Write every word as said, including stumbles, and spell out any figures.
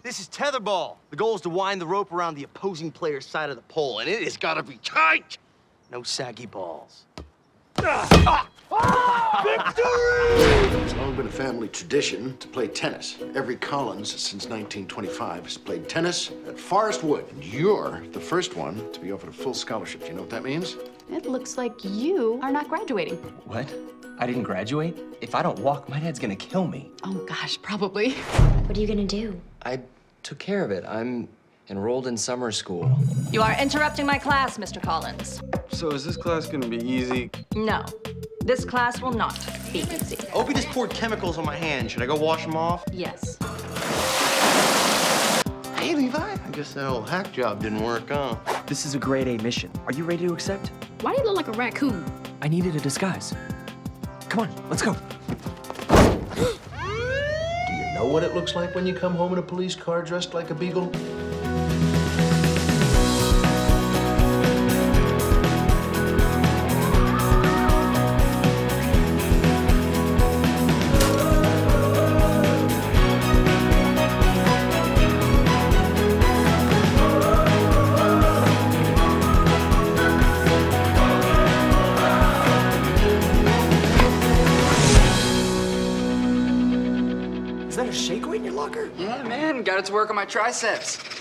This is tetherball. The goal is to wind the rope around the opposing player's side of the pole, and it has got to be tight. No saggy balls. Ah! Ah! Victory! It's long been a family tradition to play tennis. Every Collins since nineteen twenty-five has played tennis at Forest Wood. And you're the first one to be offered a full scholarship. Do you know what that means? It looks like you are not graduating. What? I didn't graduate? If I don't walk, my dad's gonna kill me. Oh gosh, probably. What are you gonna do? I took care of it. I'm enrolled in summer school. You are interrupting my class, Mister Collins. So is this class gonna be easy? No, this class will not be easy. Opie just poured chemicals on my hand. Should I go wash them off? Yes. Hey, Levi. I guess that old hack job didn't work, huh? This is a grade A mission. Are you ready to accept? Why do you look like a raccoon? I needed a disguise. Come on, let's go. Do you know what it looks like when you come home in a police car dressed like a beagle? Is that a shake weight in your locker? Yeah, man, got it to work on my triceps.